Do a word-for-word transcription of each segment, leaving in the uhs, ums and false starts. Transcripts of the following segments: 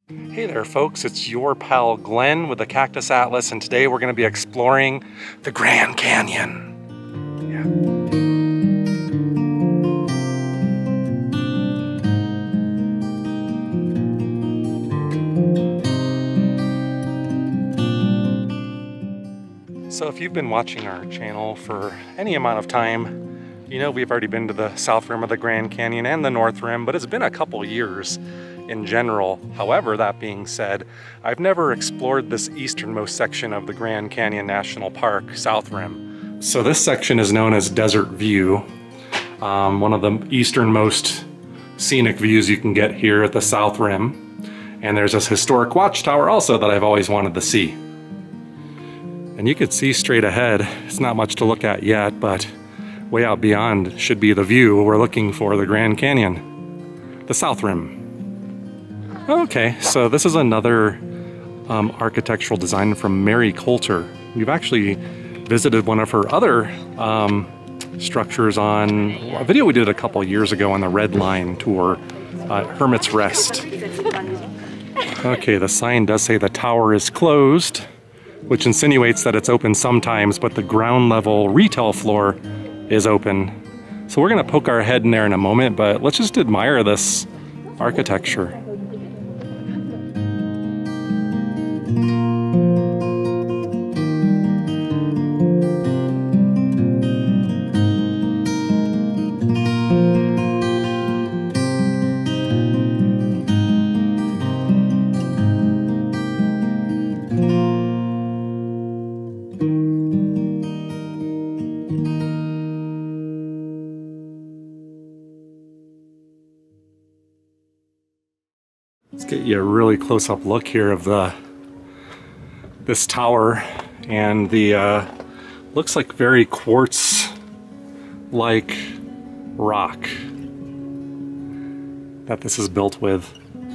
Hey there folks, it's your pal Glenn with the Cactus Atlas, and today we're going to be exploring the Grand Canyon. Yeah. So if you've been watching our channel for any amount of time, you know we've already been to the south rim of the Grand Canyon and the north rim, but it's been a couple years in general. However, that being said, I've never explored this easternmost section of the Grand Canyon National Park, South Rim. So this section is known as Desert View, um, one of the easternmost scenic views you can get here at the South Rim. And there's this historic watchtower also that I've always wanted to see. And you could see straight ahead. It's not much to look at yet, but way out beyond should be the view we're looking for, the Grand Canyon, the South Rim. Okay, so this is another um, architectural design from Mary Colter. We've actually visited one of her other um, structures on a video we did a couple years ago on the Red Line tour, uh, Hermit's Rest. Okay, the sign does say the tower is closed, which insinuates that it's open sometimes, but the ground level retail floor is open. So we're gonna poke our head in there in a moment, but let's just admire this architecture. Let's get you a really close-up look here of the this tower, and the uh, looks like very quartz-like rock that this is built with.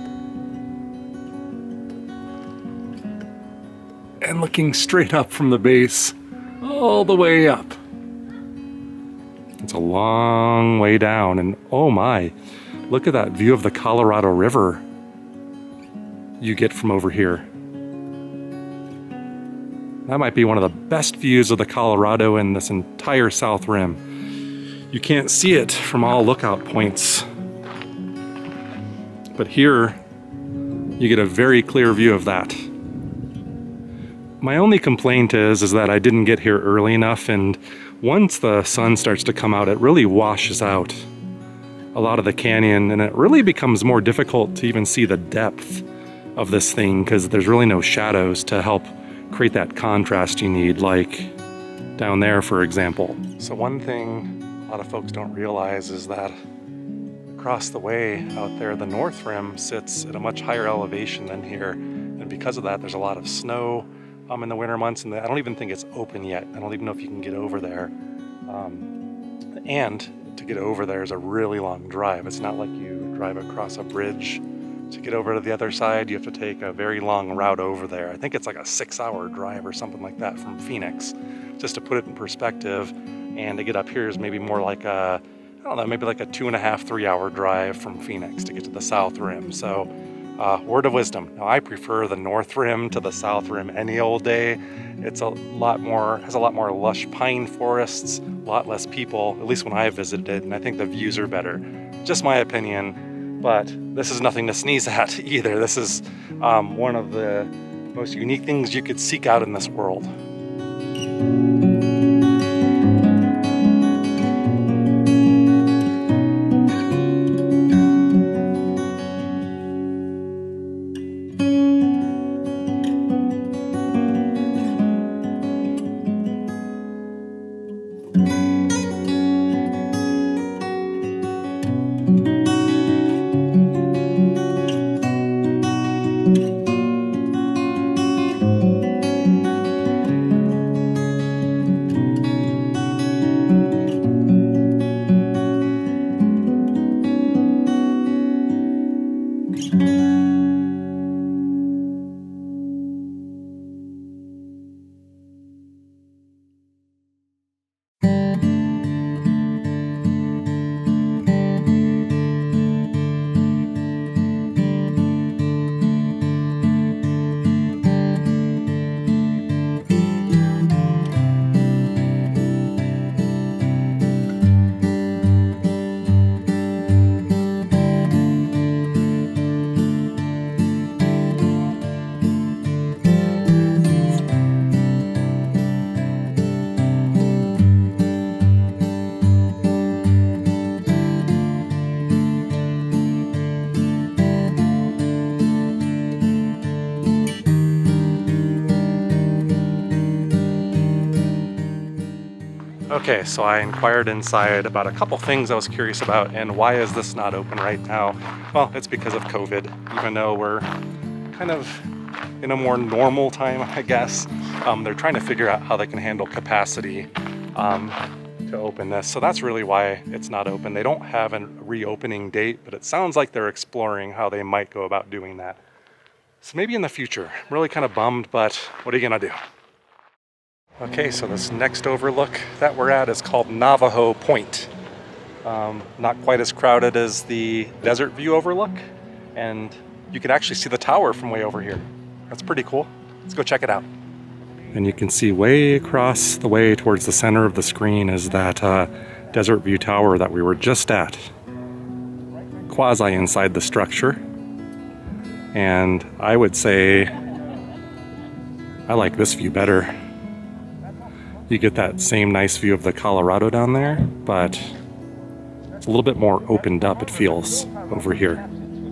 And looking straight up from the base, all the way up. It's a long way down, and oh my, look at that view of the Colorado River you get from over here. That might be one of the best views of the Colorado in this entire South Rim. You can't see it from all lookout points, but here you get a very clear view of that. My only complaint is, is that I didn't get here early enough, and once the sun starts to come out, it really washes out a lot of the canyon, and it really becomes more difficult to even see the depth of this thing because there's really no shadows to help create that contrast you need, like down there, for example. So one thing a lot of folks don't realize is that across the way out there, the North Rim sits at a much higher elevation than here, and because of that, there's a lot of snow um, in the winter months, and I don't even think it's open yet. I don't even know if you can get over there. Um, and to get over there is a really long drive. It's not like you drive across a bridge to get over to the other side. You have to take a very long route over there. I think it's like a six hour drive or something like that from Phoenix, just to put it in perspective. And to get up here is maybe more like a, I don't know, maybe like a two and a half, three hour drive from Phoenix to get to the South Rim. So uh, word of wisdom. Now I prefer the North Rim to the South Rim any old day. It's a lot more, has a lot more lush pine forests, a lot less people, at least when I visited, and I think the views are better. Just my opinion. But this is nothing to sneeze at either. This is um, one of the most unique things you could seek out in this world. Okay, so I inquired inside about a couple things I was curious about, and why is this not open right now? Well, it's because of COVID. Even though we're kind of in a more normal time, I guess, um, they're trying to figure out how they can handle capacity um, to open this. So that's really why it's not open. They don't have a reopening date, but it sounds like they're exploring how they might go about doing that. So maybe in the future. I'm really kind of bummed, but what are you gonna do? Okay, so this next overlook that we're at is called Navajo Point. Um, not quite as crowded as the Desert View Overlook, and you can actually see the tower from way over here. That's pretty cool. Let's go check it out. And you can see way across the way towards the center of the screen is that uh, Desert View Tower that we were just at. Quasi inside the structure. And I would say I like this view better. You get that same nice view of the Colorado down there, but it's a little bit more opened up, it feels, over here.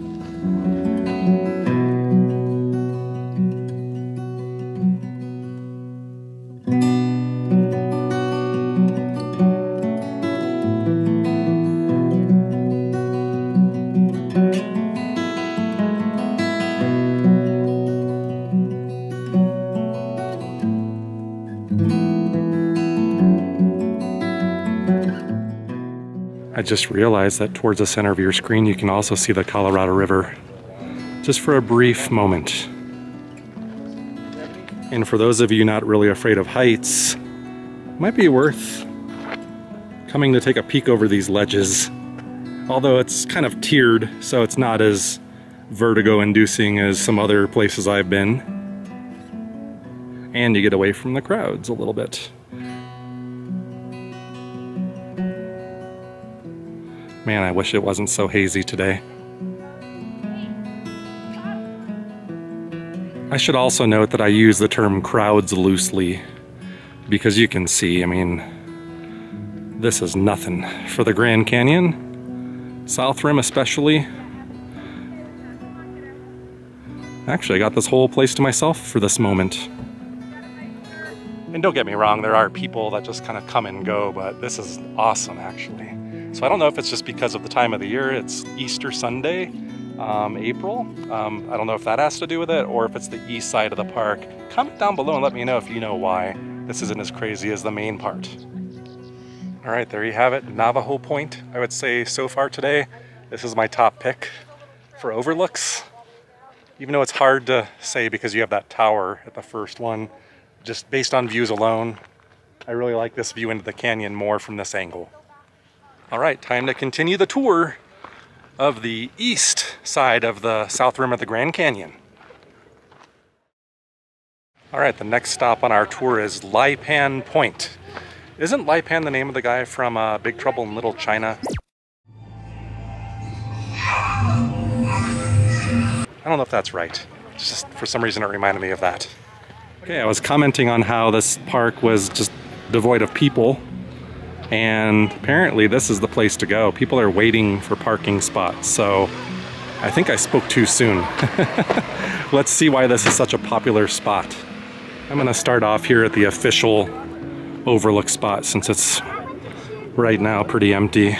I just realized that towards the center of your screen you can also see the Colorado River, just for a brief moment. And for those of you not really afraid of heights, it might be worth coming to take a peek over these ledges. Although it's kind of tiered, so it's not as vertigo-inducing as some other places I've been. And you get away from the crowds a little bit. Man, I wish it wasn't so hazy today. I should also note that I use the term crowds loosely, because you can see, I mean, this is nothing. For the Grand Canyon, South Rim especially, actually I got this whole place to myself for this moment. And don't get me wrong, there are people that just kind of come and go, but this is awesome actually. So I don't know if it's just because of the time of the year. It's Easter Sunday, um, April. Um, I don't know if that has to do with it, or if it's the east side of the park. Comment down below and let me know if you know why this isn't as crazy as the main part. All right, there you have it, Navajo Point. I would say so far today, this is my top pick for overlooks. Even though it's hard to say because you have that tower at the first one, just based on views alone, I really like this view into the canyon more from this angle. All right, time to continue the tour of the east side of the south rim of the Grand Canyon. All right, the next stop on our tour is Lipan Point. Isn't Lipan the name of the guy from uh, Big Trouble in Little China? I don't know if that's right. It's just for some reason it reminded me of that. Okay, I was commenting on how this park was just devoid of people. And apparently this is the place to go. People are waiting for parking spots, so I think I spoke too soon. Let's see why this is such a popular spot. I'm gonna start off here at the official overlook spot since it's right now pretty empty.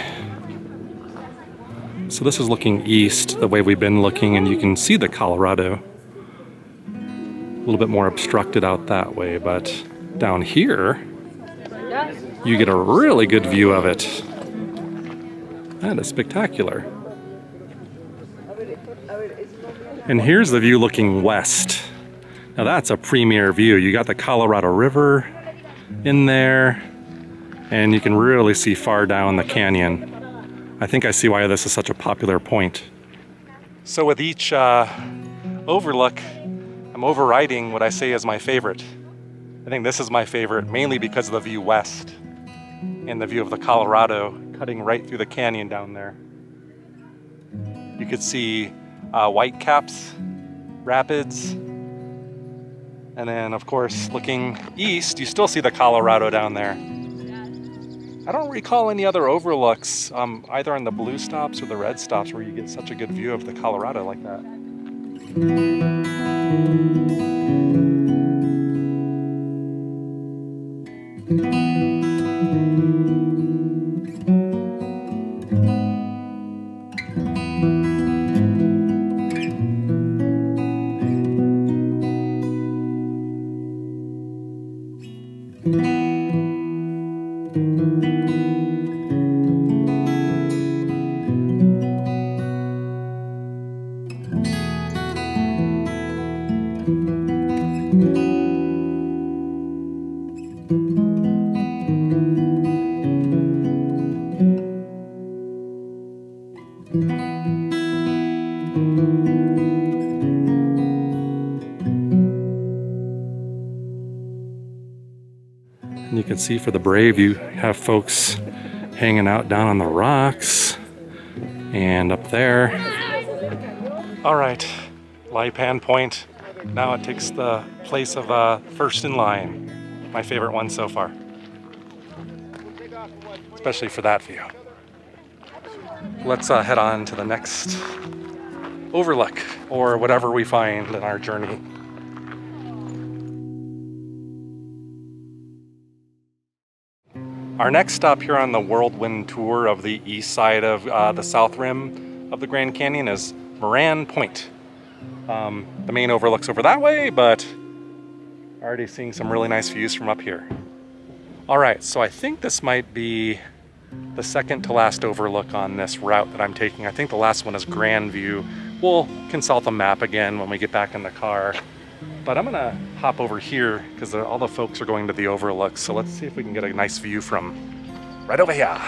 So this is looking east the way we've been looking, and you can see the Colorado. A little bit more obstructed out that way, but down here, you get a really good view of it. That is spectacular. And here's the view looking west. Now that's a premier view. You got the Colorado River in there, and you can really see far down the canyon. I think I see why this is such a popular point. So with each uh, overlook, I'm overriding what I say is my favorite. I think this is my favorite, mainly because of the view west and the view of the Colorado cutting right through the canyon down there. You could see uh, Whitecaps, Rapids, and then of course looking east, you still see the Colorado down there. I don't recall any other overlooks, um, either on the blue stops or the red stops, where you get such a good view of the Colorado like that. can see for the brave, you have folks hanging out down on the rocks and up there. All right, Lipan Point. Now it takes the place of uh, first in line. My favorite one so far. Especially for that view. Let's uh, head on to the next overlook, or whatever we find in our journey. Our next stop here on the whirlwind tour of the east side of uh, the south rim of the Grand Canyon is Moran Point. Um, the main overlook's over that way, but already seeing some really nice views from up here. All right, so I think this might be the second to last overlook on this route that I'm taking. I think the last one is Grand View. We'll consult the map again when we get back in the car. But I'm gonna hop over here because all the folks are going to the overlook. So let's see if we can get a nice view from right over here.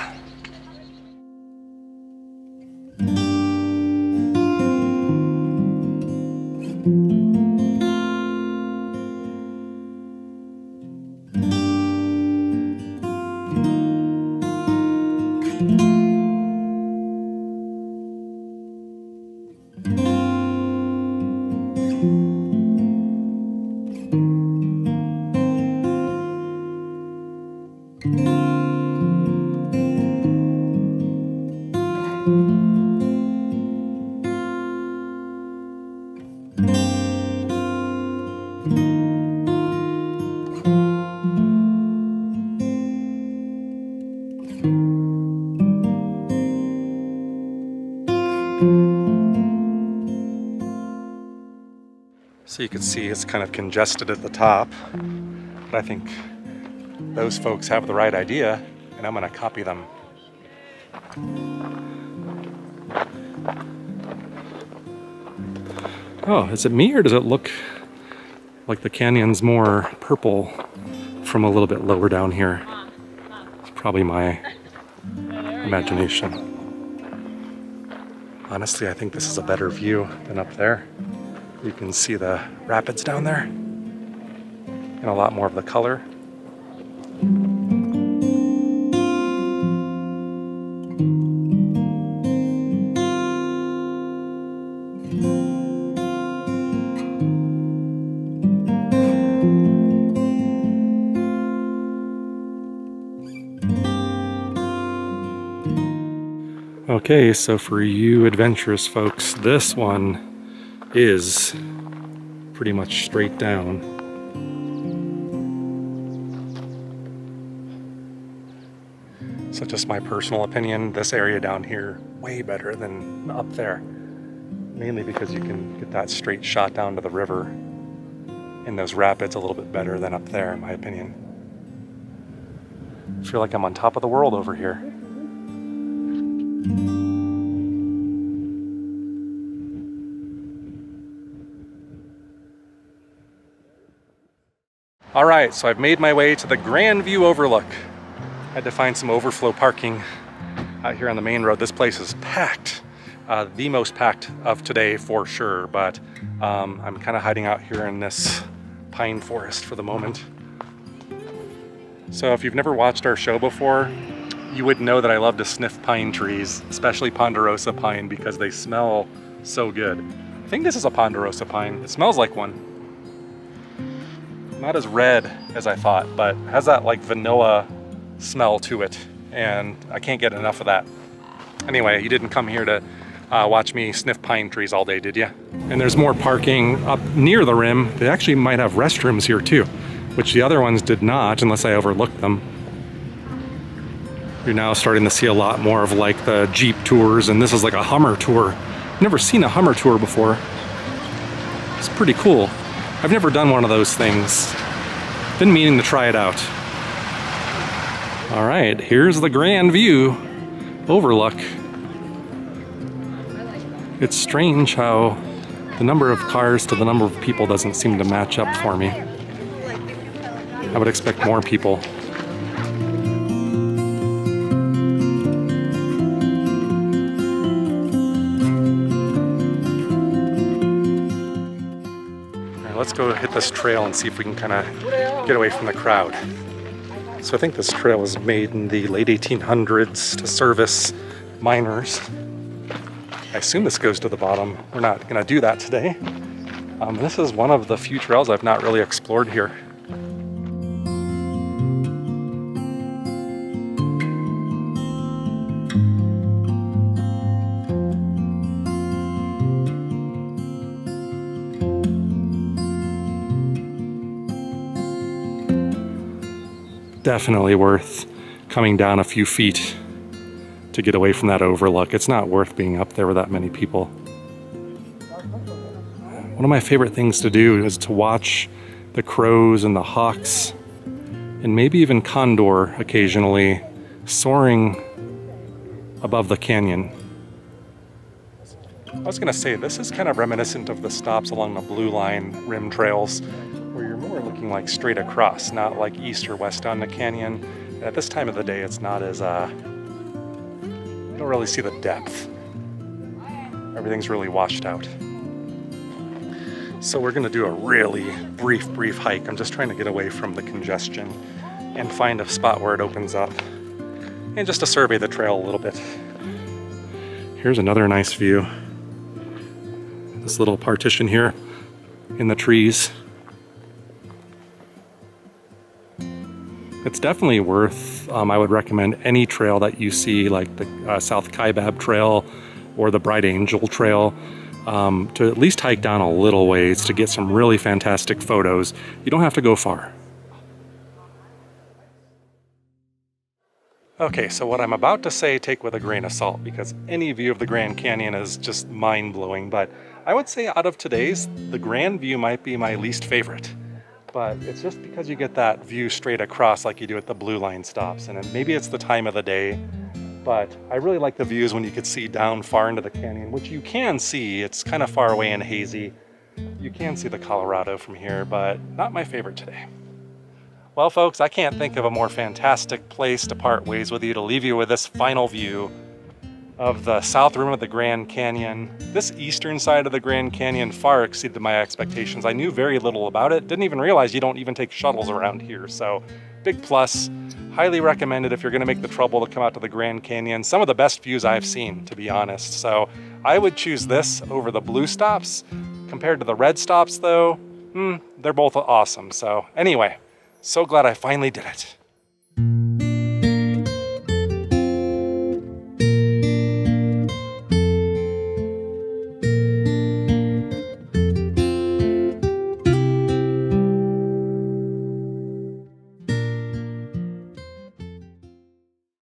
So you can see it's kind of congested at the top, but I think those folks have the right idea, and I'm going to copy them. Oh, is it me, or does it look like the canyon's more purple from a little bit lower down here? It's probably my imagination. Honestly, I think this is a better view than up there. You can see the rapids down there and a lot more of the color. Okay, so for you adventurous folks, this one is pretty much straight down. So just my personal opinion, this area down here, way better than up there. Mainly because you can get that straight shot down to the river in those rapids a little bit better than up there, in my opinion. I feel like I'm on top of the world over here. All right, so I've made my way to the Grand View Overlook. I had to find some overflow parking out here on the main road. This place is packed, uh, the most packed of today for sure, but um, I'm kind of hiding out here in this pine forest for the moment. So if you've never watched our show before, you would know that I love to sniff pine trees, especially ponderosa pine, because they smell so good. I think this is a ponderosa pine. It smells like one. Not as red as I thought, but has that like vanilla smell to it, and I can't get enough of that. Anyway, you didn't come here to uh, watch me sniff pine trees all day, did you? And there's more parking up near the rim. They actually might have restrooms here too, which the other ones did not, unless I overlooked them. You're now starting to see a lot more of like the Jeep tours, and this is like a Hummer tour. Never seen a Hummer tour before. It's pretty cool. I've never done one of those things. Been meaning to try it out. All right, here's the Grand View Overlook. It's strange how the number of cars to the number of people doesn't seem to match up for me. I would expect more people. Let's go hit this trail and see if we can kind of get away from the crowd. So I think this trail was made in the late eighteen hundreds to service miners. I assume this goes to the bottom. We're not gonna do that today. Um, this is one of the few trails I've not really explored here. Definitely worth coming down a few feet to get away from that overlook. It's not worth being up there with that many people. One of my favorite things to do is to watch the crows and the hawks and maybe even condor occasionally soaring above the canyon. I was gonna say, this is kind of reminiscent of the stops along the Blue Line rim trails, where you're more looking like straight across, not like east or west on the canyon. And at this time of the day, it's not as, uh, you don't really see the depth. Everything's really washed out. So we're gonna do a really brief, brief hike. I'm just trying to get away from the congestion and find a spot where it opens up and just to survey the trail a little bit. Here's another nice view. This little partition here in the trees. It's definitely worth, um, I would recommend any trail that you see, like the uh, South Kaibab Trail or the Bright Angel Trail, um, to at least hike down a little ways to get some really fantastic photos. You don't have to go far. Okay, so what I'm about to say, take with a grain of salt, because any view of the Grand Canyon is just mind-blowing, but I would say out of today's, the Grand View might be my least favorite. But it's just because you get that view straight across like you do at the Blue Line stops, and maybe it's the time of the day, but I really like the views when you could see down far into the canyon, which you can see. It's kind of far away and hazy. You can see the Colorado from here, but not my favorite today. Well, folks, I can't think of a more fantastic place to part ways with you, to leave you with this final view of the south rim of the Grand Canyon. This eastern side of the Grand Canyon far exceeded my expectations. I knew very little about it. Didn't even realize you don't even take shuttles around here. So big plus, highly recommended if you're gonna make the trouble to come out to the Grand Canyon. Some of the best views I've seen, to be honest. So I would choose this over the blue stops. Compared to the red stops though, hmm, they're both awesome. So anyway, so glad I finally did it.